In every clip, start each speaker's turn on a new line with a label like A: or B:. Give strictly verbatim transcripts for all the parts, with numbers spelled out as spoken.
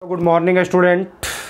A: Good morning student.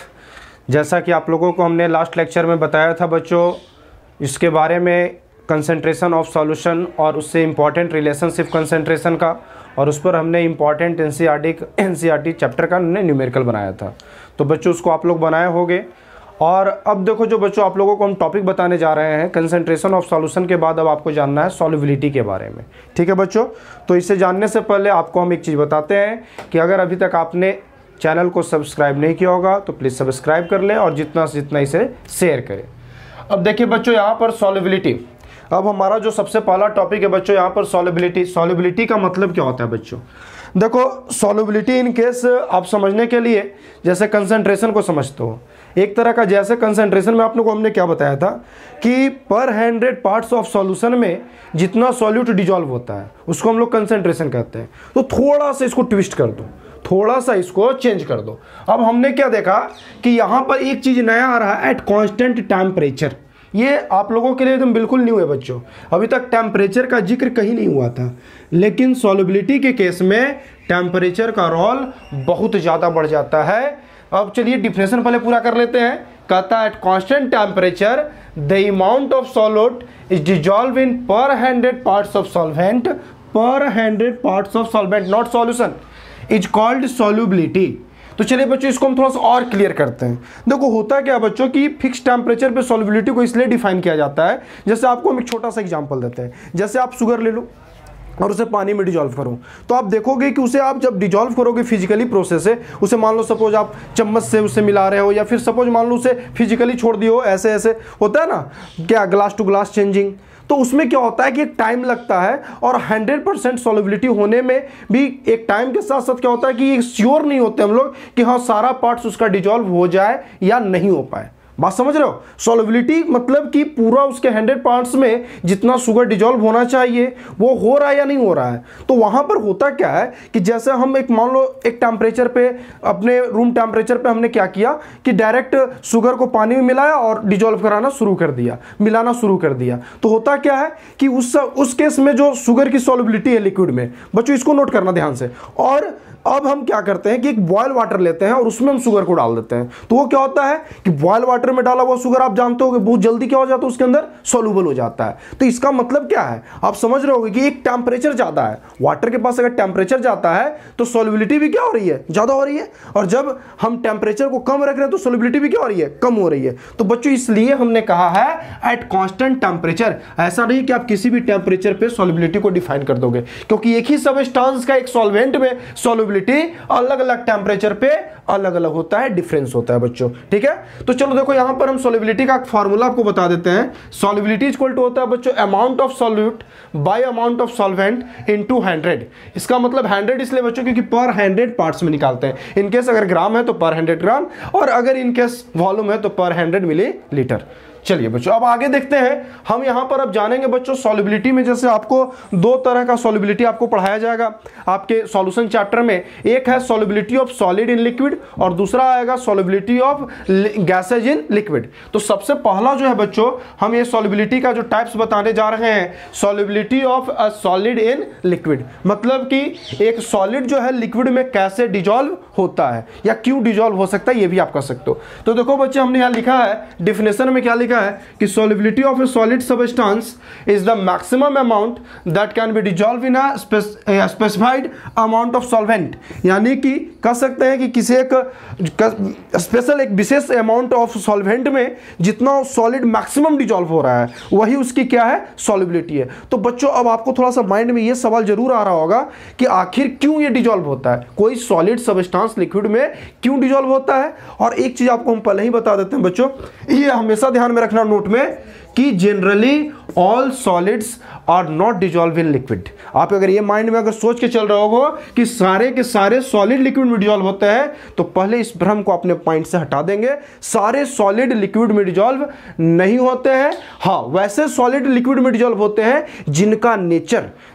A: जैसा कि आप लोगों को हमने लास्ट लेक्चर में बताया था बच्चों, इसके बारे में कंसंट्रेशन ऑफ सॉल्यूशन और उससे इम्पॉर्टेंट रिलेशनशिप कंसंट्रेशन का, और उस पर हमने इम्पॉर्टेंट एनसीईआरटी एनसीईआरटी चैप्टर का हमने न्यूमेरिकल बनाया था। तो बच्चों उसको आप लोग बनाए होंगे। और अब देखो जो बच्चों आप लोगों को हम टॉपिक बताने जा रहे हैं कंसंट्रेशन ऑफ सॉल्यूशन के बाद अब आपको जानना है सॉल्युबिलिटी के बारे में। ठीक है बच्चों, तो इसे जानने से पहले आपको हम एक चीज़ बताते हैं कि अगर अभी तक आपने चैनल को सब्सक्राइब नहीं किया होगा तो प्लीज़ सब्सक्राइब कर लें और जितना से जितना इसे शेयर करें। अब देखिए बच्चों यहाँ पर सॉल्युबिलिटी, अब हमारा जो सबसे पहला टॉपिक है बच्चों यहाँ पर सॉल्युबिलिटी। सॉल्युबिलिटी का मतलब क्या होता है बच्चों? देखो सॉल्युबिलिटी इन केस आप समझने के लिए जैसे कंसंट्रेशन को समझते हो, एक तरह का जैसे कंसंट्रेशन में आप लोगों को हमने क्या बताया था कि पर हंड्रेड पार्ट्स ऑफ सॉल्यूशन में जितना सॉल्यूट डिजॉल्व होता है उसको हम लोग कंसंट्रेशन कहते हैं। तो थोड़ा सा इसको ट्विस्ट कर दो, थोड़ा सा इसको चेंज कर दो। अब हमने क्या देखा कि यहाँ पर एक चीज़ नया आ रहा है, एट कांस्टेंट टेम्परेचर। ये आप लोगों के लिए एकदम बिल्कुल न्यू है बच्चों, अभी तक टेम्परेचर का जिक्र कहीं नहीं हुआ था, लेकिन सॉल्युबिलिटी के केस में टेम्परेचर का रोल बहुत ज़्यादा बढ़ जाता है। अब चलिए डिफिनेशन पहले पूरा कर लेते हैं। कहता है at constant temperature the amount of solute is dissolve in per hundred parts of solvent, per hundred parts of solvent not solution, is called solubility. तो चलिए बच्चों इसको हम थोड़ा सा और क्लियर करते हैं। देखो होता क्या बच्चों कि फिक्स टेम्परेचर पे सॉल्युबिलिटी को इसलिए डिफाइन किया जाता है, जैसे आपको हम एक छोटा सा एग्जांपल देते हैं। जैसे आप शुगर ले लो और उसे पानी में डिजॉल्व करो, तो आप देखोगे कि उसे आप जब डिजॉल्व करोगे फिजिकली प्रोसेस से, उसे मान लो सपोज आप चम्मच से उसे मिला रहे हो, या फिर सपोज मान लो उसे फिजिकली छोड़ दियो, ऐसे ऐसे होता है ना क्या, ग्लास टू ग्लास चेंजिंग। तो उसमें क्या होता है कि एक टाइम लगता है, और हंड्रेड परसेंट सॉल्युबिलिटी होने में भी एक टाइम के साथ साथ क्या होता है कि श्योर नहीं होते हम लोग कि हाँ सारा पार्ट्स उसका डिजॉल्व हो जाए या नहीं हो पाए। बात समझ रहे हो? सॉल्युबिलिटी मतलब कि पूरा उसके हंड्रेड पार्ट्स में जितना शुगर डिजॉल्व होना चाहिए वो हो रहा है या नहीं हो रहा है। तो वहां पर होता क्या है कि जैसे हम एक मान लो एक टेम्परेचर पे, अपने रूम टेम्परेचर पे हमने क्या किया कि डायरेक्ट शुगर को पानी में मिलाया और डिजॉल्व कराना शुरू कर दिया, मिलाना शुरू कर दिया। तो होता क्या है कि उस उस केस में जो शुगर की सॉल्युबिलिटी है लिक्विड में, बच्चों इसको नोट करना ध्यान से। और अब हम क्या करते हैं कि एक बॉयल वाटर लेते हैं और उसमें हम शुगर को डाल देते हैं। तो वो क्या होता है कि बॉयल वाटर में डाला हुआ शुगर आप जानते हो बहुत जल्दी क्या हो जाता है, उसके अंदर सॉल्युबल हो जाता है। तो इसका मतलब क्या है, आप समझ रहे होगे कि एक टेम्परेचर ज्यादा है, वाटर के पास अगर टेम्परेचर जाता है तो सॉल्युबिलिटी भी क्या हो रही है, ज्यादा हो रही है। और जब हम टेम्परेचर को कम रख रहे हैं तो सॉल्युबिलिटी भी क्या हो रही है, कम हो रही है। तो बच्चों इसलिए हमने कहा है एट कांस्टेंट टेम्परेचर। ऐसा नहीं कि आप किसी भी टेम्परेचर पे सॉल्युबिलिटी को डिफाइन कर दोगे, क्योंकि एक ही सब्सटेंस का एक सॉल्वेंट में सॉल्युबिलिटी अलग अलग टेम्परेचर पे अलग अलग होता है, डिफरेंस होता है बच्चों। ठीक है, तो चलो देखो यहां पर हम सॉल्युबिलिटी का फार्मूला आपको बता देते हैं। सॉल्युबिलिटी इज इक्वल टू होता है बच्चों amount of solute by amount of solvent into hundred. इसका मतलब हंड्रेड इसलिए बच्चों क्योंकि पर हंड्रेड पार्ट्स में निकालते हैं। इनकेस अगर ग्राम है तो पर हंड्रेड ग्राम, और अगर इनकेस वॉल्यूम है तो पर हंड्रेड मिली लीटर। चलिए बच्चों अब आगे देखते हैं। हम यहां पर अब जानेंगे बच्चों सॉल्युबिलिटी में, जैसे आपको दो तरह का सॉल्युबिलिटी आपको पढ़ाया जाएगा आपके सॉल्यूशन चैप्टर में। एक है solubility of solid in liquid और दूसरा आएगा solubility of gases in liquid. तो सबसे पहला जो है बच्चों हम ये सॉल्युबिलिटी का जो टाइप्स बताने जा रहे हैं, solubility of a solid in liquid, मतलब कि एक सॉलिड जो है लिक्विड में कैसे डिजॉल्व होता है या क्यों डिजॉल्व हो सकता है, ये भी आप कर सकते हो। तो देखो बच्चे हमने यहाँ लिखा है डिफिनेशन में क्या लिखा है कि solubility of a solid substance is the maximum amount that can be dissolve in a specified amount of solvent. यानी कि कह सकते हैं कि किसी एक स्पेशल एक विशेष अमाउंट ऑफ सॉल्वेंट में जितना सॉलिड मैक्सिमम डिजॉल्व हो रहा है वही उसकी क्या है, सॉल्युबिलिटी है। तो बच्चों अब आपको थोड़ा सा माइंड में ये सवाल जरूर आ रहा होगा कि आखिर क्यों ये डिजॉल्व होता है, कोई सॉलिड सब्सटेंस लिक्विड में क्यों डिजॉल्व होता है। और एक चीज आपको हम पहले ही बता देते हैं बच्चों, ये हमेशा ध्यान में रखना नोट में कि generally all solids are not dissolve in liquid. आप अगर ये माइंड में अगर सोच के चल रहे हो कि सारे के सारे सॉलिड लिक्विड में डिजॉल्व होते हैं, तो पहले इस भ्रम को अपने पॉइंट से हटा देंगे। सारे सॉलिड लिक्विड में डिजॉल्व नहीं होते हैं। हाँ, वैसे सॉलिड लिक्विड में डिजॉल्व होते हैं जिनका नेचर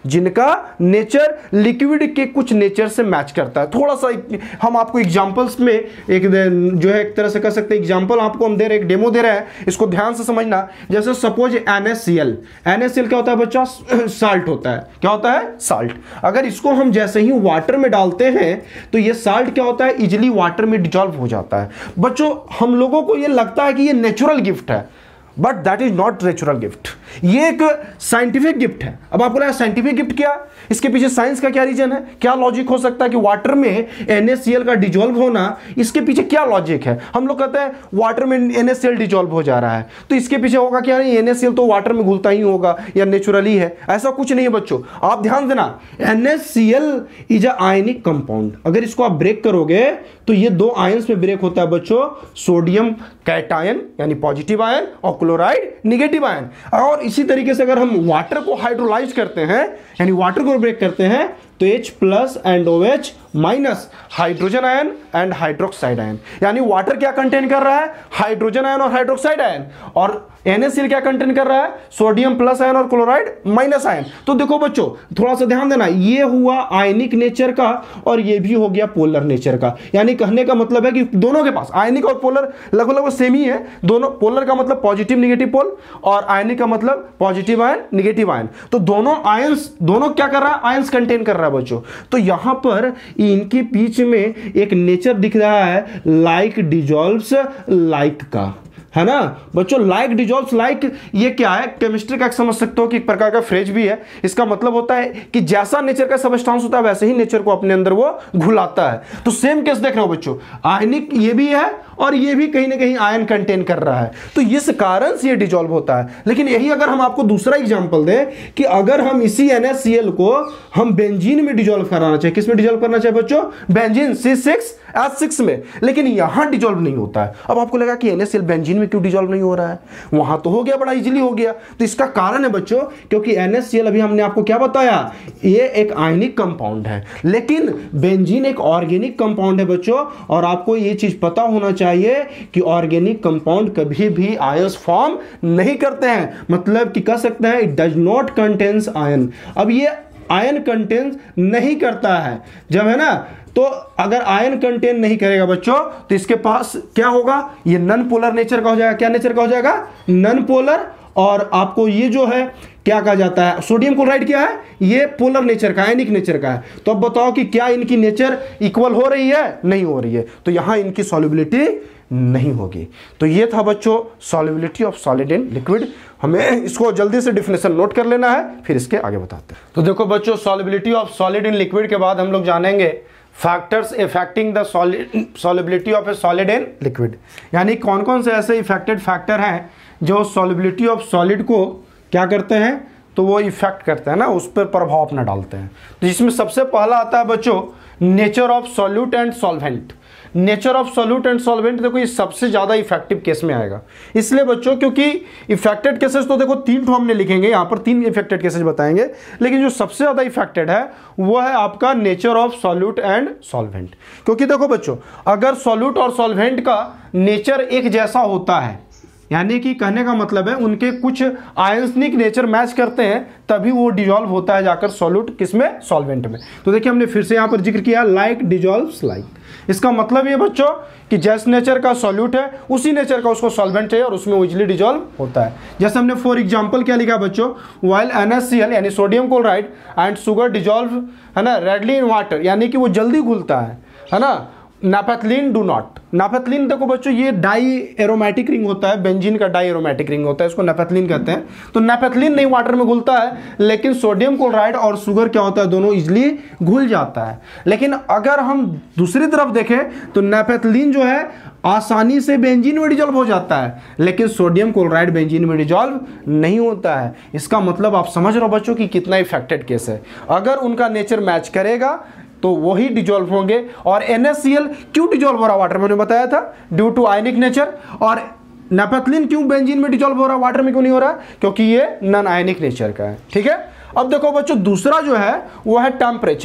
A: जिनका नेचर लिक्विड के कुछ नेचर से मैच करता है। थोड़ा सा हम आपको एग्जांपल्स में एक जो है एक तरह से कह सकते हैं, एग्जांपल आपको हम दे रहे हैं, एक डेमो दे रहे हैं, इसको ध्यान से समझना। जैसे suppose N S C L, N S C L क्या होता है बच्चा? साल्ट होता है। क्या होता है? साल्ट। अगर इसको हम जैसे ही वाटर में डालते हैं तो ये साल्ट क्या होता है? इजिली वाटर में डिजॉल्व हो जाता है। बच्चों हम लोगों को ये लगता है कि ये नेचुरल गिफ्ट है, but that is not natural gift, ये एक साइंटिफिक गिफ्ट है। अब आपको लगा साइंटिफिक गिफ्ट क्या? इसके पीछे साइंस का क्या रीजन है, क्या लॉजिक हो सकता है कि वाटर में एन एस सी एल का डिजॉल्व होना, इसके पीछे क्या लॉजिक है? हम लोग कहते हैं वाटर में N S C L dissolve हो जा रहा है, तो इसके पीछे होगा क्या? नहीं, एन एस सी एल तो वाटर में घुलता ही होगा या नेचुरली है, ऐसा कुछ नहीं है बच्चों। आप ध्यान देना, N S C L is a ionic compound. अगर इसको आप ब्रेक करोगे तो ये दो आयंस में ब्रेक होता है बच्चों, सोडियम कैटायन यानी पॉजिटिव आयन और क्लोराइड निगेटिव आयन। और इसी तरीके से अगर हम वाटर को हाइड्रोलाइज करते हैं यानी वाटर को ब्रेक करते हैं तो H plus and OH minus hydrogen ion and hydroxide ion, यानी वाटर क्या कंटेन कर रहा है? हाइड्रोजन आयन और हाइड्रोक्साइड आयन। और एन एस सी एल क्या कंटेन कर रहा है? सोडियम प्लस आयन और क्लोराइड माइनस आयन। तो देखो बच्चों थोड़ा सा ध्यान देना, ये हुआ आयनिक नेचर का और ये भी हो गया पोलर नेचर का। यानी कहने का मतलब है कि दोनों के पास आयनिक और पोलर लगभग लगभग सेम ही है। दोनों, पोलर का मतलब पॉजिटिव निगेटिव पोल और आयनिक का मतलब पॉजिटिव आयन निगेटिव आयन। तो दोनों आयंस, दोनों क्या कर रहा है? आयंस कंटेन कर रहा है बच्चों। तो यहां पर इनके बीच में एक नेचर दिख रहा है, लाइक डिजॉल्व्स लाइक का, है ना बच्चों? लाइक डिजॉल्व्स लाइक, ये क्या है? केमिस्ट्री का एक समझ सकते हो कि एक प्रकार का फ्रेज भी है। इसका मतलब होता है कि जैसा नेचर का सबस्टांस होता है वैसे ही नेचर को अपने अंदर वो घुलाता है। तो सेम केस देख रहे हो बच्चों, आयनिक ये भी है और ये भी कहीं ना कहीं आयन कंटेन कर रहा है, तो इस कारण से ये डिजॉल्व होता है। लेकिन यही अगर हम आपको दूसरा एग्जांपल दें कि अगर हम इसी एन एस सी एल को हम बेंजीन में डिजॉल्व कराना चाहिए, किस में डिजॉल्व करना चाहिए बच्चों? Benzene C six H six में, लेकिन यहां डिजॉल्व नहीं होता है। अब आपको लगा कि N S C L benzene में क्यों डिजॉल्व नहीं हो रहा है? वहां तो हो गया, बड़ा इजीली हो गया। तो इसका कारण है बच्चों, क्योंकि एन एस सी एल अभी हमने आपको क्या बताया, ये एक आयनिक कंपाउंड है, लेकिन बेंजीन एक ऑर्गेनिक कंपाउंड है बच्चों। और आपको ये चीज पता होना चाहिए कि ऑर्गेनिक कंपाउंड कभी भी आयंस फॉर्म नहीं करते हैं, मतलब कि कह सकते हैं it does not contains ion. अब ये आयन कंटेन नहीं करता है जब, है ना, तो अगर आयन कंटेन नहीं करेगा बच्चों तो इसके पास क्या होगा? ये नॉन पोलर नेचर का हो जाएगा। क्या नेचर का हो जाएगा? Non polar. और आपको ये जो है क्या कहा जाता है? सोडियम क्लोराइड क्या है? ये पोलर नेचर का, आयनिक नेचर का है। तो अब बताओ कि क्या इनकी नेचर इक्वल हो रही है? नहीं हो रही है, तो यहां इनकी सॉल्युबिलिटी नहीं होगी। तो ये था बच्चों solubility of solid in liquid. हमें इसको जल्दी से डिफिनेशन नोट कर लेना है, फिर इसके आगे बताते हैं। तो देखो बच्चों, solubility of solid in liquid के बाद हम लोग जानेंगे factors affecting the solubility of a solid in liquid, यानी कौन कौन से ऐसे इफेक्टेड फैक्टर हैं जो सॉल्युबिलिटी ऑफ सॉलिड को क्या करते हैं, तो वो इफेक्ट करते हैं ना, उस पर प्रभाव अपना डालते हैं। तो जिसमें सबसे पहला आता है बच्चों nature of solute and solvent. Nature of solute and solvent देखो ये सबसे ज्यादा इफेक्टिव केस में आएगा, इसलिए बच्चों क्योंकि इफेक्टेड केसेस तो देखो तीन तो हमने लिखेंगे यहाँ पर, तीन इफेक्टेड केसेस बताएंगे, लेकिन जो सबसे ज्यादा इफेक्टेड है वो है आपका nature of solute and solvent. क्योंकि देखो बच्चों, अगर सॉल्यूट और सॉल्वेंट का नेचर एक जैसा होता है, यानी कि कहने का मतलब है उनके कुछ आयंसनिक नेचर मैच करते हैं, तभी वो डिजॉल्व होता है जाकर सॉल्यूट किसमें? सॉल्वेंट में। तो देखिए हमने फिर से यहां पर जिक्र किया लाइक डिजॉल्व्स लाइक। इसका मतलब ये बच्चों कि जैस नेचर का सॉल्यूट है उसी नेचर का उसको सॉल्वेंट चाहिए और उसमें वो इजीली डिजॉल्व होता है। जैसे हमने फॉर एग्जांपल क्या लिखा बच्चों, while N S C L यानी sodium chloride and sugar dissolve, है ना, रेडली इन वाटर, यानी कि वो जल्दी घुलता है, है ना। नाफेथलीन डू नॉट। नाफेथलीन देखो बच्चों ये डाई एरोमेटिक रिंग होता है, बेंजीन का डाई एरोमेटिक रिंग होता है, इसको नाफेथलीन कहते हैं। तो नाफेथलीन नहीं वाटर में घुलता है, लेकिन सोडियम क्लोराइड और शुगर क्या होता है, दोनों इजीली घुल जाता है। लेकिन अगर हम दूसरी तरफ देखें तो नाफेथलीन जो है आसानी से बेंजीन में डिजॉल्व हो जाता है, लेकिन सोडियम क्लोराइड बेंजीन में डिजॉल्व नहीं होता है। इसका मतलब आप समझ रहे हो बच्चों कि कितना इफेक्टेड केस है। अगर उनका नेचर मैच करेगा तो वही डिजॉल्व होंगे। और एन एस सी एल क्यों डिजॉल्व हो रहा वाटर में, मैंने बताया था, ड्यू टू आयनिक नेचर। और नाफेथलीन क्यों बेंजीन में डिजॉल्व हो रहा वाटर में क्यों नहीं हो रहा, क्योंकि ये नॉन आयनिक नेचर का है। ठीक है, अब देखो बच्चों दूसरा जो है वो है टेम्परेचर।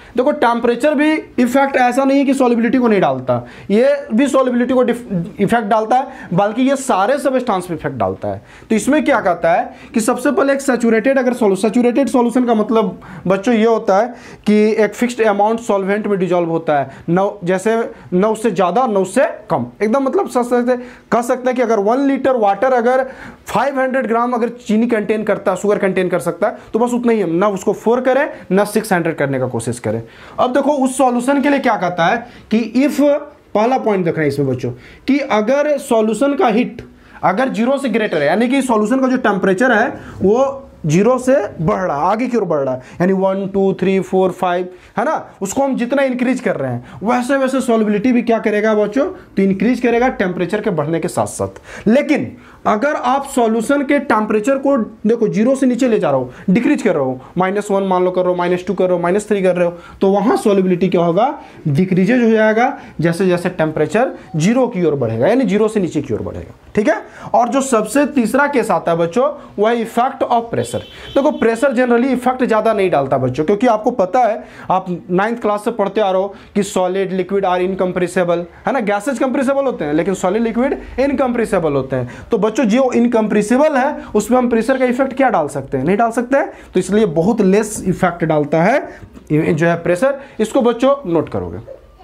A: देखो टेम्परेचर भी इफेक्ट ऐसा नहीं है कि सॉल्युबिलिटी को नहीं डालता, ये भी सॉल्युबिलिटी को इफेक्ट डालता है, बल्कि ये सारे सब्सटेंस पे इफेक्ट डालता है। तो इसमें क्या कहता है कि सबसे पहले एक सैचुरेटेड अगर सैचुरेटेड सॉल्यूशन का मतलब बच्चों ये होता है कि एक फिक्स्ड अमाउंट सॉल्वेंट में डिजॉल्व होता है, न जैसे न उससे ज़्यादा न उससे कम, एकदम मतलब कह सकते हैं कि अगर वन लीटर वाटर अगर फाइव हंड्रेड ग्राम अगर चीनी कंटेन करता है, शुगर कंटेन कर सकता है, तो बस उतना ही है, ना उसको फोर करें ना सिक्स हंड्रेड करने का कोशिश करें। अब देखो उस सॉल्यूशन के लिए क्या कहता है कि इफ, पहला पॉइंट देख रहे हैं इसमें बच्चों कि अगर सॉल्यूशन का हीट अगर जीरो से ग्रेटर है, यानी कि सॉल्यूशन का जो टेम्परेचर है वो जीरो से बढ़ रहा है, आगे की ओर बढ़ रहा है, यानी one two three four five, है ना, उसको हम जितना इंक्रीज कर रहे हैं वैसे वैसे सॉल्युबिलिटी भी क्या करेगा बच्चों, तो इंक्रीज करेगा टेम्परेचर के बढ़ने के साथ साथ। लेकिन अगर आप सॉल्यूशन के टेम्परेचर को देखो जीरो से नीचे ले जा रहा हो, डिक्रीज कर रहे हो, माइनस वन मान लो कर रहे हो, माइनस टू कर रहे हो, माइनस थ्री कर रहे हो, तो वहां सॉल्युबिलिटी क्या होगा, डिक्रीजेज हो जाएगा जैसे जैसे टेम्परेचर जीरो की ओर बढ़ेगा, यानी जीरो से नीचे की ओर बढ़ेगा। ठीक है। और जो सबसे तीसरा केस आता है बच्चों वह इफेक्ट ऑफ प्रेशर। देखो प्रेशर जनरली इफेक्ट ज्यादा नहीं डालता बच्चों, क्योंकि आपको पता है, आप नाइन्थ क्लास से पढ़ते आ रहे हो कि सॉलिड लिक्विड आर इनकम्प्रेसिबल, है ना, गैसेज कंप्रेसिबल होते हैं लेकिन सॉलिड लिक्विड इनकम्प्रेसिबल होते हैं। तो बच्चों जो इनकम्प्रेसिबल है उसमें हम प्रेशर का इफेक्ट क्या डाल सकते हैं, नहीं डाल सकते हैं, तो इसलिए बहुत लेस इफेक्ट डालता है जो है प्रेशर। इसको बच्चों नोट करोगे।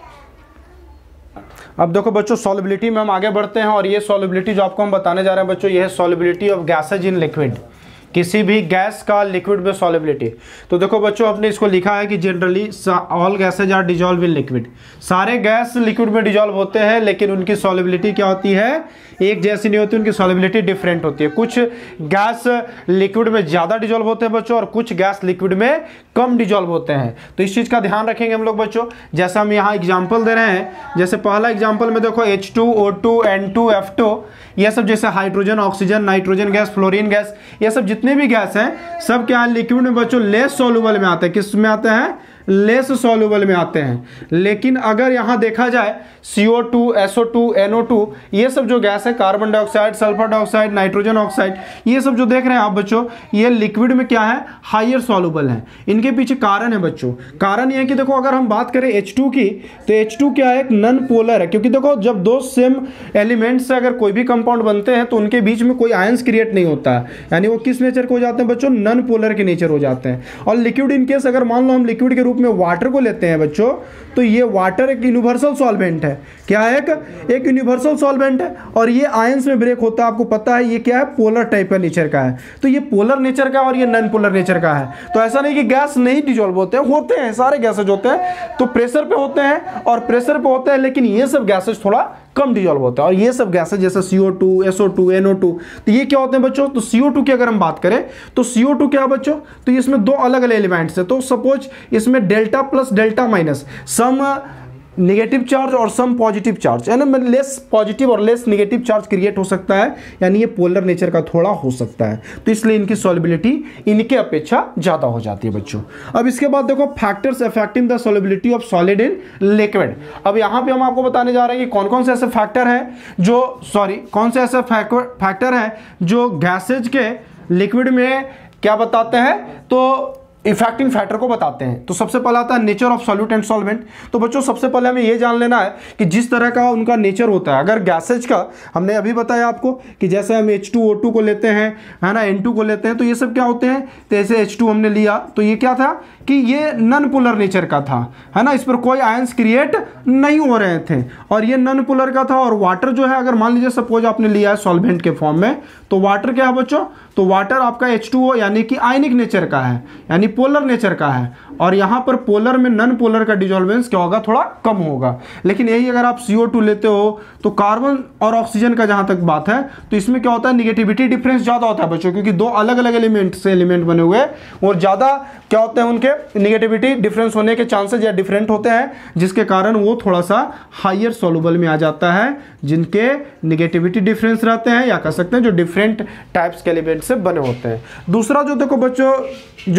A: अब देखो बच्चों सॉल्युबिलिटी में हम आगे बढ़ते हैं, और ये सॉल्युबिलिटी जो आपको हम बताने जा रहे हैं बच्चों, ये है solubility of gases in liquid, किसी भी गैस का लिक्विड में सॉल्युबिलिटी। तो देखो बच्चों आपने इसको लिखा है कि generally all gases are dissolve in liquid, सारे गैस लिक्विड में डिजॉल्व होते हैं लेकिन उनकी सॉल्युबिलिटी क्या होती है, एक जैसी नहीं होती, उनकी सॉल्युबिलिटी डिफरेंट होती है। कुछ गैस लिक्विड में ज़्यादा डिजॉल्व होते हैं बच्चों, और कुछ गैस लिक्विड में कम डिजॉल्व होते हैं। तो इस चीज़ का ध्यान रखेंगे हम लोग बच्चों। जैसा हम यहाँ एग्जाम्पल दे रहे हैं, जैसे पहला एग्जाम्पल में देखो H two O two N two F two, ये सब जैसे hydrogen, oxygen, nitrogen gas, fluorine gas, ये सब जितने भी गैस हैं सब क्या है लिक्विड में बच्चों लेस सॉल्युबल में आते हैं। किस में आते हैं, लेस सॉल्युबल में आते हैं। लेकिन अगर यहां देखा जाए C O two, S O two, N O two, ये सब जो गैस है, carbon dioxide, sulphur dioxide, nitrogen oxide, ये सब जो देख रहे हैं आप बच्चों, ये लिक्विड में क्या है, हायर सॉल्युबल है। इनके पीछे कारण है बच्चों, कारण ये है कि देखो अगर हम बात करें एच टू की, तो एच टू क्या है, एक नॉन पोलर है, क्योंकि देखो जब दो सेम एलिमेंट से अगर कोई भी कंपाउंड बनते हैं तो उनके बीच में कोई आयंस क्रिएट नहीं होता है, यानी वो किस नेचर के हो जाते हैं बच्चों, नॉन पोलर के नेचर हो जाते हैं। और लिक्विड इनकेस अगर मान लो हम लिक्विड के रूप में वाटर को लेते हैं बच्चों, तो ये वाटर एक यूनिवर्सल सॉल्वेंट है। क्या है, एक एक यूनिवर्सल सॉल्वेंट है, और ये आयंस में ब्रेक होता है, आपको पता है ये क्या है, पोलर टाइप का नेचर का है। तो ये पोलर नेचर का और ये नॉन पोलर नेचर का है। तो ऐसा नहीं कि गैस नहीं डिजॉल्व होते हैं, होते हैं, सारे गैसेज होते हैं, तो प्रेशर पे होते हैं और प्रेशर पे होते हैं, लेकिन ये सब गैसेज थोड़ा कम डिजॉल्व होता है। और ये सब गैसेज जैसे C O two, S O two, N O two, तो ये क्या होते हैं बच्चों, तो सी ओ टू की अगर हम बात करें तो सी ओ टू क्या है बच्चों, तो इसमें दो अलग अलग एलिमेंट्स है। तो सपोज इसमें delta plus delta minus, some negative charge और सम पॉजिटिव चार्ज, यानी मतलब लेस पॉजिटिव और लेस नेगेटिव चार्ज क्रिएट हो सकता है, यानी ये पोलर नेचर का थोड़ा हो सकता है। तो इसलिए इनकी सॉल्युबिलिटी इनके अपेक्षा ज़्यादा हो जाती है बच्चों। अब इसके बाद देखो factors affecting the solubility of solid in liquid. अब यहाँ पे हम आपको बताने जा रहे हैं कि कौन कौन से ऐसे फैक्टर हैं जो सॉरी कौन से ऐसे फैक्टर हैं जो गैसेज के लिक्विड में क्या बताते हैं, तो इफेक्टिंग फैक्टर को बताते हैं। तो सबसे पहला आता है nature of solute and solvent. तो बच्चों सबसे पहले हमें ये जान लेना है कि जिस तरह का उनका नेचर होता है, अगर गैसेज का हमने अभी बताया आपको कि जैसे हम एच टू ओ टू को लेते हैं, है ना, एन टू को लेते हैं, तो ये सब क्या होते हैं, तो ऐसे एच टू हमने लिया तो ये क्या था कि ये नॉन पोलर नेचर का था, है ना, इस पर कोई आयंस क्रिएट नहीं हो रहे थे, और ये नॉन पोलर का था। और वाटर जो है, अगर मान लीजिए सपोज आपने लिया है सॉल्वेंट के फॉर्म में, तो वाटर क्या है बच्चों, तो वाटर आपका एच टू ओ यानी कि आयनिक नेचर का है, यानी पोलर नेचर का है। और यहाँ पर पोलर में नॉन पोलर का डिसॉल्वेंस क्या होगा, थोड़ा कम होगा। लेकिन यही अगर आप सी ओ टू लेते हो तो कार्बन और ऑक्सीजन का जहाँ तक बात है, तो इसमें क्या होता है, निगेटिविटी डिफरेंस ज़्यादा होता है बच्चों, क्योंकि दो अलग अलग एलिमेंट से एलिमेंट बने हुए और ज़्यादा क्या होते हैं, उनके निगेटिविटी डिफरेंस होने के चांसेस या डिफरेंट होते हैं, जिसके कारण वो थोड़ा सा हायर सॉल्युबल में आ जाता है, जिनके निगेटिविटी डिफरेंस रहते हैं, या कह सकते हैं जो डिफरेंट टाइप्स के एलिमेंट से बने होते हैं। दूसरा जो देखो बच्चों जो है पहला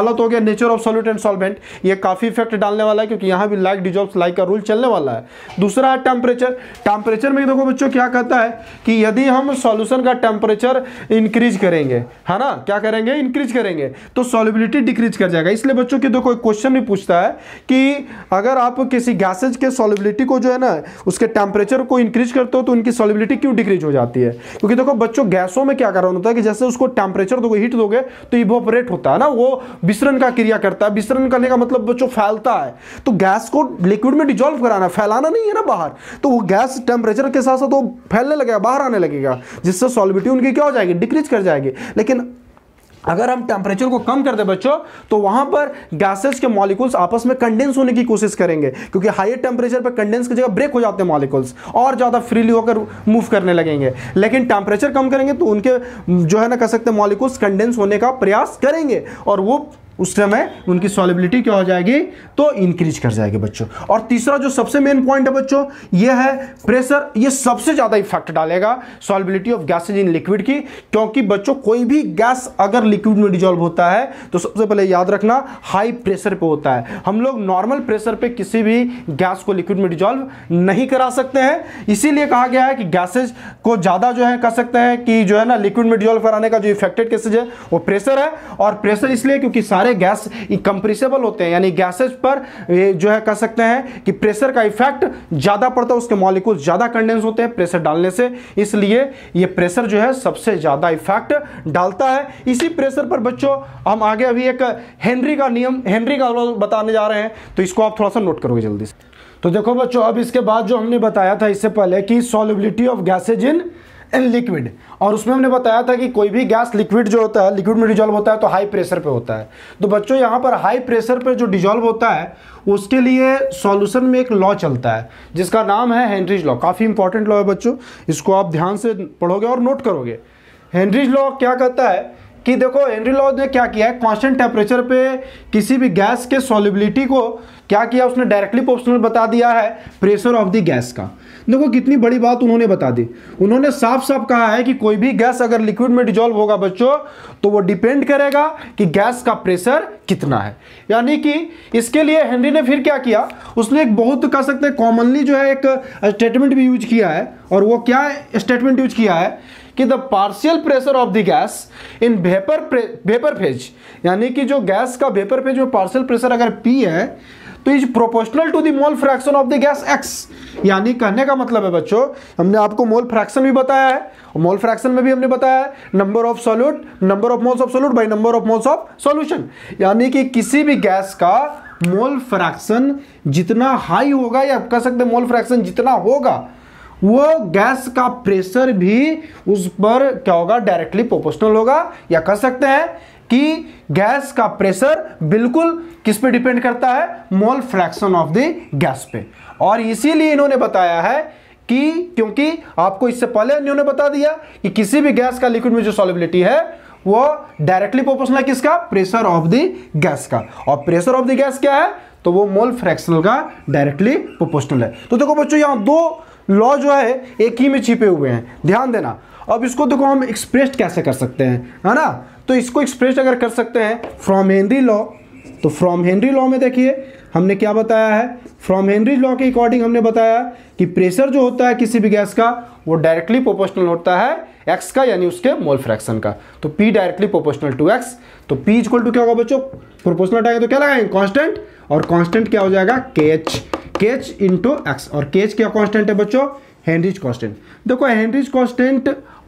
A: हालत हो गया nature of solute and solvent, ये काफी इफेक्ट डालने वाला है क्योंकि यहाँ भी लाइक डिजॉल्व्स लाइक का रूल चलने वाला है। दूसरा है टेम्परेचर। टेम्परेचर में देखो बच्चों क्या कहता है कि यदि हम सॉल्यूशन का टेम्परेचर इंक्रीज करेंगे, है ना, क्या करेंगे, इंक्रीज करेंगे, तो सॉल्युबिलिटी डिक्रीज कर जाएगा। इसलिए बच्चों की देखो एक क्वेश्चन भी पूछता है कि अगर आप किसी गैसेज के सॉल्युबिलिटी को जो है ना उसके टेम्परेचर को इंक्रीज करते हो तो उनकी सॉल्युबिलिटी क्यों डिक्रीज हो जाती है। क्योंकि देखो बच्चों गैसों में क्या कारण होता है कि जैसे उसको टेम्परेचर दोगे, हीट दोगे तो इवोपरेट होता है ना, वो विसरण का क्रिया करता है। विसरण करने का मतलब बच्चों फैलता है। तो गैस को लिक्विड में डिजॉल्व कराना, फैलाना नहीं है ना बाहर, तो वो गैस टेम्परेचर के साथ साथ वो फैलने लगेगा, बाहर आने लगेगा, जिससे सॉल्युबिलिटी उनकी क्या हो जाएगी, डिक्रीज कर जाएगी। लेकिन अगर हम टेम्परेचर को कम कर दे बच्चों तो वहां पर गैसेस के मॉलिक्यूल्स आपस में कंडेंस होने की कोशिश करेंगे, क्योंकि हायर टेम्परेचर पर कंडेंस की जगह ब्रेक हो जाते हैं मॉलिक्यूल्स और ज्यादा फ्रीली होकर मूव करने लगेंगे। लेकिन टेम्परेचर कम करेंगे तो उनके जो है ना कह सकते हैं मॉलिक्यूल्स कंडेंस होने का प्रयास करेंगे और वो उस समय उनकी सॉल्युबिलिटी क्या हो जाएगी, तो इंक्रीज कर जाएगी बच्चों। और तीसरा जो सबसे मेन पॉइंट है बच्चों ये है प्रेशर। ये सबसे ज्यादा इफेक्ट डालेगा solubility of gases in liquid की, क्योंकि बच्चों कोई भी गैस अगर लिक्विड में डिजॉल्व होता है तो सबसे पहले याद रखना हाई प्रेशर पे होता है। हम लोग नॉर्मल प्रेशर पे किसी भी गैस को लिक्विड में डिजॉल्व नहीं करा सकते हैं। इसीलिए कहा गया है कि गैसेज को ज्यादा जो है कह सकते हैं कि जो है ना लिक्विड में डिजॉल्व कराने का जो इफेक्टेड केसेज है वो प्रेशर है। और प्रेशर इसलिए क्योंकि सारे गैस कंप्रेसिबल होते हैं, यानी गैसेज पर जो है कह सकते हैं कि प्रेशर का इफेक्ट ज्यादा पड़ता है, उसके मॉलिक्यूल ज्यादा कंडेंस होते हैं प्रेशर डालने से, इसलिए ये प्रेशर जो है सबसे ज्यादा इफेक्ट डालता है। इसी प्रेशर पर बच्चों हम आगे अभी एक हेनरी का नियम, हेनरी का लॉ बताने जा रहे हैं, तो इसको आप थोड़ा सा नोट करोगे जल्दी से। तो देखो बच्चों अब इसके बाद जो हमने बताया था इससे पहले कि solubility of gases in in liquid, और उसमें हमने बताया था कि कोई भी गैस लिक्विड जो होता है लिक्विड में डिजॉल्व होता है तो हाई प्रेशर पे होता है। तो बच्चों यहाँ पर हाई प्रेशर पे जो डिजॉल्व होता है उसके लिए सॉल्यूशन में एक लॉ चलता है जिसका नाम है हेनरीज लॉ। काफ़ी इंपॉर्टेंट लॉ है बच्चों, इसको आप ध्यान से पढ़ोगे और नोट करोगे। हेनरीज लॉ क्या कहता है कि देखो हेनरी लॉ ने क्या किया है, कांस्टेंट टेम्परेचर पे किसी भी गैस के सॉल्युबिलिटी को क्या किया, उसने डायरेक्टली प्रोपोर्शनल बता दिया है प्रेशर ऑफ द गैस का। देखो कितनी बड़ी बात उन्होंने बता दी। उन्होंने साफ साफ कहा है कि कोई भी गैस अगर लिक्विड में डिजॉल्व होगा बच्चों तो वो डिपेंड करेगा कि गैस का प्रेशर कितना है। यानी कि इसके लिए हेनरी ने फिर क्या किया, उसने एक बहुत कह सकते हैं कॉमनली जो है एक स्टेटमेंट भी यूज किया है, और वो क्या स्टेटमेंट यूज किया है कि the partial pressure of the gas in vapour vapour phase, यानी कि जो गैस का वेपर फेज में पार्शियल प्रेशर अगर पी है तो is proportional to the mole fraction of the gas X. यानी कहने का मतलब है बच्चों, हमने आपको मोल फ्रैक्शन भी बताया है, मोल फ्रैक्शन में भी हमने बताया है number of solute, number of moles of solute by number of moles of solution. यानी कि किसी भी गैस का मोल फ्रैक्शन जितना हाई होगा, या कह सकते हैं मोल फ्रैक्शन जितना होगा, वो गैस का प्रेशर भी उस पर क्या होगा, डायरेक्टली प्रोपोर्शनल होगा। या कह सकते हैं कि गैस का प्रेशर बिल्कुल किस पे डिपेंड करता है, mole fraction of the gas पे। और इसीलिए इन्होंने बताया है कि क्योंकि आपको इससे पहले इन्होंने बता दिया कि किसी भी गैस का लिक्विड में जो सॉल्युबिलिटी है वो डायरेक्टली प्रोपोर्शनल है किसका, प्रेशर ऑफ द गैस का। और प्रेशर ऑफ द गैस क्या है, तो वो मोल फ्रैक्शनल का डायरेक्टली प्रोपोर्शनल है। तो देखो बच्चों यहां दो लॉ जो है एक ही में छिपे हुए हैं, ध्यान देना। अब इसको देखो हम एक्सप्रेस कैसे कर सकते हैं, है ना। तो इसको एक्सप्रेस अगर कर सकते हैं फ्रॉम हेनरी लॉ, तो फ्रॉम हेनरी लॉ में देखिए हमने क्या बताया है, फ्रॉम हेनरी लॉ के अकॉर्डिंग हमने बताया कि प्रेशर जो होता है किसी भी गैस का वो डायरेक्टली प्रोपोर्शनल होता है एक्स का, यानी उसके मोल फ्रैक्शन का। तो P directly proportional to X, तो पी इक्वल टू क्या होगा बच्चों, प्रोपोर्शनल हटाएंगे तो क्या लगाएंगे, कांस्टेंट, और कांस्टेंट क्या हो जाएगा, के एच, के एच इंटू एक्स। और के एच क्या कांस्टेंट है बच्चों, हेनरीज कांस्टेंट। देखो हेनरीज कांस्टेंट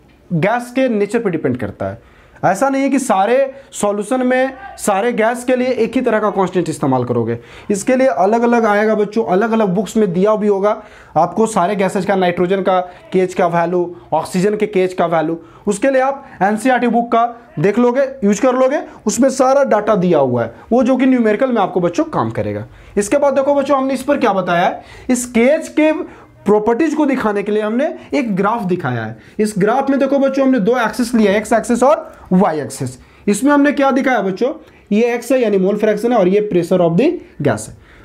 A: गैस के नेचर पे डिपेंड करता है। ऐसा नहीं है कि सारे सॉल्यूशन में सारे गैस के लिए एक ही तरह का कांस्टेंट इस्तेमाल करोगे, इसके लिए अलग अलग आएगा बच्चों, अलग अलग बुक्स में दिया भी होगा आपको सारे गैसेज का, नाइट्रोजन का केच का वैल्यू, ऑक्सीजन के केच का वैल्यू। उसके लिए आप एनसीईआरटी बुक का देख लोगे, यूज कर लोगे, उसमें सारा डाटा दिया हुआ है, वो जो कि न्यूमेरिकल में आपको बच्चों काम करेगा। इसके बाद देखो बच्चों हमने इस पर क्या बताया है, इस केच के प्रॉपर्टीज को दिखाने के लिए हमने एक ग्राफ दिखाया है। इस ग्राफ में देखो बच्चों हमने दो एक्सिस लिया है, एक्स एक्सिस और वाई एक्सिस। इसमें हमने क्या दिखाया बच्चों, ये एक्स है यानी मोल फ्रैक्शन है, और ये प्रेशर ऑफ द गैस है।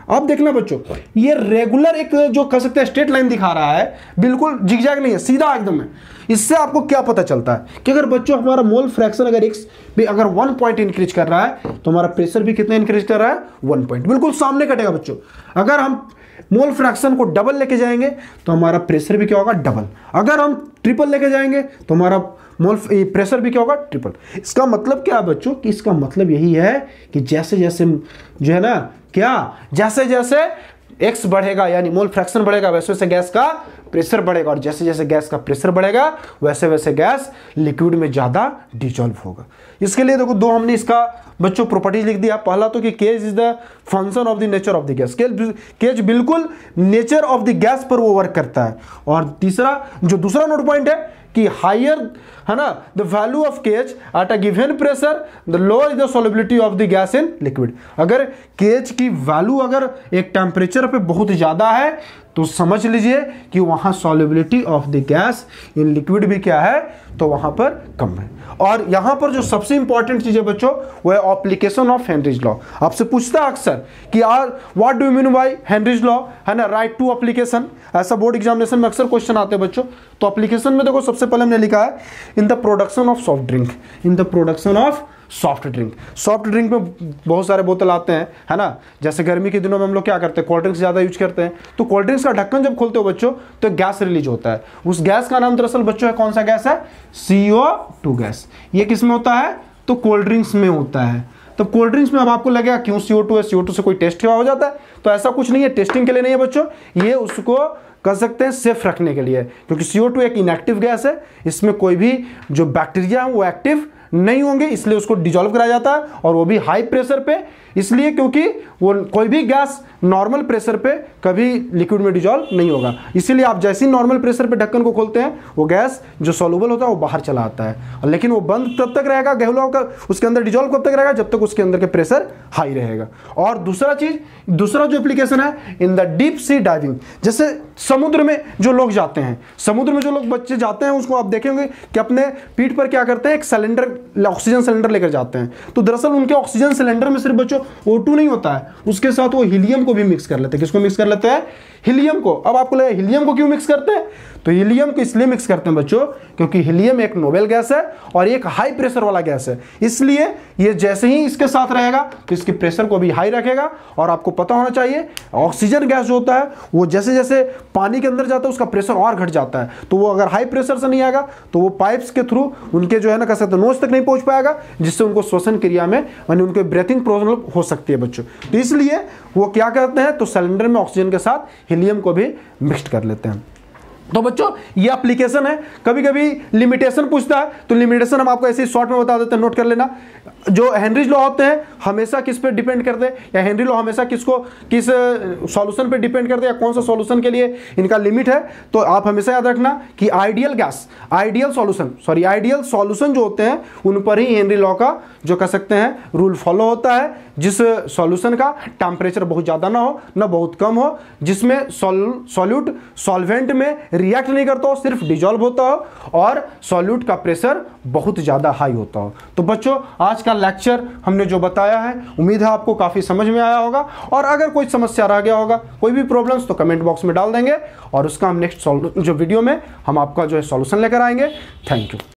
A: अब देखना बच्चों, ये रेगुलर एक जो कह सकते हैं स्ट्रेट लाइन दिखा रहा है, बिल्कुल जिगजैग नहीं है, सीधा एकदम है। इससे आपको क्या पता चलता है कि अगर बच्चों हमारा मोल फ्रैक्शन अगर एक्स भी अगर वन पॉइंट इंक्रीज कर रहा है तो हमारा प्रेशर भी कितना इंक्रीज कर रहा है, वन पॉइंट, बिल्कुल सामने कटेगा बच्चों। अगर हम मोल फ्रैक्शन को डबल लेके जाएंगे तो हमारा प्रेशर भी क्या होगा, डबल। अगर हम ट्रिपल लेके जाएंगे तो हमारा मोल प्रेशर भी क्या होगा, ट्रिपल। इसका मतलब क्या है बच्चों, कि इसका मतलब यही है कि जैसे जैसे जो है ना क्या, जैसे जैसे एक्स बढ़ेगा यानी मोल फ्रैक्शन बढ़ेगा, वैसे वैसे गैस का प्रेशर बढ़ेगा, और जैसे जैसे गैस का प्रेशर बढ़ेगा वैसे वैसे गैस लिक्विड में ज्यादा डिजॉल्व होगा। इसके लिए देखो दो हमने इसका बच्चों प्रॉपर्टीज लिख दिया। पहला तो कि KH is the function of the nature of the gas, KH बिल्कुल नेचर ऑफ द गैस पर वो वर्क करता है। और तीसरा जो दूसरा नोट पॉइंट है कि हायर है ना the value of KH at a given pressure the low is the solubility of the gas in liquid. अगर केज की वैल्यू अगर एक टेम्परेचर पे बहुत ज्यादा है तो समझ लीजिए कि वहां solubility of the gas in liquid भी क्या है, तो वहां पर कम है। और यहां पर जो सबसे इंपॉर्टेंट चीज है बच्चों वो है एप्लीकेशन ऑफ हेनरीज लॉ। आपसे पूछता है अक्सर कि are what do you mean by Henry's law, है ना, राइट टू एप्लीकेशन, ऐसा बोर्ड एग्जामिनेशन में अक्सर क्वेश्चन आते हैं बच्चों। तो एप्लीकेशन में देखो सबसे पहले हमने लिखा है in the production of soft drink, in the production of soft drink. Soft drink में बहुत सारे बोतल आते हैं, है ना, जैसे गर्मी के दिनों में हम लोग क्या करते हैं, कोल्ड ड्रिंक्स ज्यादा यूज करते हैं। तो कोल्ड ड्रिंक्स का ढक्कन जब खोलते हो बच्चों तो गैस रिलीज होता है। उस गैस का नाम दरअसल बच्चों है कौन सा गैस है, सी ओ टू गैस। ये किस में होता है, तो कोल्ड ड्रिंक्स में होता है। तो कोल्ड ड्रिंक्स में अब आपको लगेगा क्यों सी ओ टू है, सी ओ टू से कोई टेस्ट हो जाता है, तो ऐसा कुछ नहीं है, टेस्टिंग के लिए नहीं है बच्चों, ये उसको कर सकते हैं सेफ रखने के लिए, क्योंकि सी ओ टू एक इनएक्टिव गैस है, इसमें कोई भी जो बैक्टीरिया है वो एक्टिव नहीं होंगे, इसलिए उसको डिजॉल्व कराया जाता है, और वो भी हाई प्रेशर पे। इसलिए क्योंकि वो कोई भी गैस नॉर्मल प्रेशर पे कभी लिक्विड में डिजॉल्व नहीं होगा, इसीलिए आप जैसे ही नॉर्मल प्रेशर पे ढक्कन को खोलते हैं वो गैस जो सॉल्युबल होता है वो बाहर चला आता है, और लेकिन वो बंद तब तक रहेगा, गहला का उसके अंदर डिजॉल्व कब तक रहेगा, जब तक उसके अंदर के प्रेशर हाई रहेगा। और दूसरा चीज, दूसरा जो एप्लीकेशन है in the deep sea diving, जैसे समुद्र में जो लोग जाते हैं, समुद्र में जो लोग बच्चे जाते हैं उसको आप देखेंगे कि अपने पीठ पर क्या करते हैं, एक सिलेंडर, ऑक्सीजन सिलेंडर लेकर जाते हैं। तो दरअसल उनके ऑक्सीजन सिलेंडर में सिर्फ बच्चों ओ टू नहीं होता है, उसके साथ वो हीलियम को भी मिक्स कर लेते हैं। किसको मिक्स कर लेते हैं, हीलियम को। अब आपको लगे हीलियम को क्यों मिक्स करते हैं, तो हीलियम को इसलिए मिक्स करते हैं बच्चों क्योंकि हीलियम एक नोबेल गैस है और एक हाई प्रेशर वाला गैस है, इसलिए ये जैसे ही इसके साथ रहेगा तो इसके प्रेशर को भी हाई रखेगा। और आपको पता होना चाहिए ऑक्सीजन गैस जो होता है वो जैसे जैसे पानी के अंदर जाता है उसका प्रेशर और घट जाता है, तो वो अगर हाई प्रेशर से नहीं आएगा तो वो पाइप्स के थ्रू उनके जो है ना कह सकते नोज तक नहीं पहुंच पाएगा, जिससे उनको श्वसन क्रिया में यानी उनके ब्रीथिंग प्रॉब्लम हो सकती है बच्चों। तो इसलिए वो क्या करते हैं, तो सिलेंडर में ऑक्सीजन के साथ हीलियम को भी मिक्स कर लेते हैं। तो बच्चों ये एप्लीकेशन है। कभी कभी लिमिटेशन पूछता है तो लिमिटेशन हम आपको ऐसे ही शॉर्ट में बता देते हैं, नोट कर लेना। जो हेनरीज लॉ होते हैं हमेशा किस पे डिपेंड करते हैं, या हेनरी लॉ हमेशा किसको किस सॉल्यूशन पे डिपेंड करते हैं, या कौन सा सॉल्यूशन के लिए इनका लिमिट है। तो आप हमेशा याद रखना कि ideal gas, ideal solution sorry ideal solution जो होते हैं उन पर ही हेनरी लॉ का जो कह सकते हैं रूल फॉलो होता है, जिस सॉल्यूशन का टेम्परेचर बहुत ज़्यादा ना हो ना बहुत कम हो, जिसमें सॉल्यूट सॉल्वेंट में रिएक्ट नहीं करता हो, सिर्फ डिजॉल्व होता हो, और सॉल्यूट का प्रेशर बहुत ज़्यादा हाई होता हो। तो बच्चों आज का लेक्चर हमने जो बताया है उम्मीद है आपको काफ़ी समझ में आया होगा, और अगर कोई समस्या रह गया होगा, कोई भी प्रॉब्लम्स, तो कमेंट बॉक्स में डाल देंगे और उसका हम नेक्स्ट जो वीडियो में हम आपका जो है सॉल्यूशन लेकर आएंगे। Thank you.